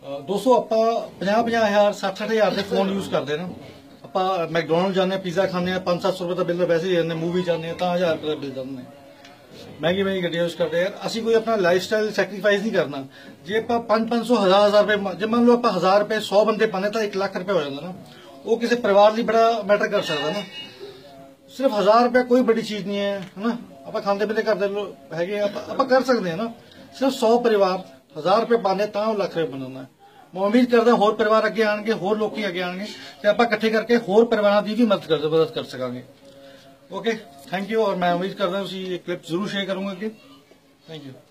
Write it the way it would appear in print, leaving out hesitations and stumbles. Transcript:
दोस्तों ਆਪਾਂ 50,000 60,000 ਦੇ ਫੋਨ ਯੂਜ਼ ਕਰਦੇ ਨਾ। ਆਪਾਂ ਮੈਕਡੋਨਲਡ ਜਾਂਦੇ ਪੀਜ਼ਾ ਖਾਂਦੇ ਆ 500-700 ਰੁਪਏ ਦਾ ਬਿੱਲ ਤਾਂ ਵੈਸੇ ਹੀ ਜਾਂਦੇ, ਮੂਵੀ ਜਾਂਦੇ ਤਾਂ 1000 ਰੁਪਏ ਦਾ ਬਿੱਲ ਜਾਂਦੇ। ਮਹਿੰਗੀ ਗੱਡੀਆਂ ਯੂਜ਼ ਕਰਦੇ ਯਾਰ। ਅਸੀਂ ਕੋਈ ਆਪਣਾ ਲਾਈਫ ਸਟਾਈਲ ਸੈਕਰੀਫਾਈਸ ਨਹੀਂ ਕਰਨਾ। ਜੇ ਆਪਾਂ 500 1000 ਰੁਪਏ, ਜੇ ਮੰਨ ਲਓ ਆਪਾਂ 1000 ਰੁਪਏ 100 ਬੰਦੇ ਪਾਣੇ ਤਾਂ 1 ਲੱਖ ਰੁਪਏ ਹੋ ਜਾਂਦਾ ਨਾ। ਉਹ ਕਿਸੇ ਪਰਿਵਾਰ ਲਈ ਬੜਾ ਮੈਟਰ ਕਰ ਸਕਦਾ ਨਾ। ਸਿਰਫ 1000 ਰੁਪਏ ਕੋਈ ਬੜੀ ਚੀਜ਼ ਨਹੀਂ ਹੈ ਨਾ। ਆਪਾਂ ਖਾਂਦੇ ਪੀਂਦੇ ਕਰਦੇ ਹੈਗੇ ਆਪਾਂ ਕਰ ਸਕਦੇ ਹਾਂ ਨਾ। ਸਿਰਫ 100 ਪਰਿਵਾਰ 1000 ਰੁਪਏ ਪਾਣੇ ਤਾਂ ਉਹ ਲੱਖ ਰੁਪਏ ਬਣਾਉਣਾ। मैं उम्मीद करता ਹੋਰ परिवार अगे आएंगे, होर लोग अगे आएंगे तो आप इकट्ठे करके होर परिवारों की भी मदद कर सकेंगे। Okay, thank you. और मैं उम्मीद करता हूँ ये क्लिप जरूर शेयर करूंगा। Thank you.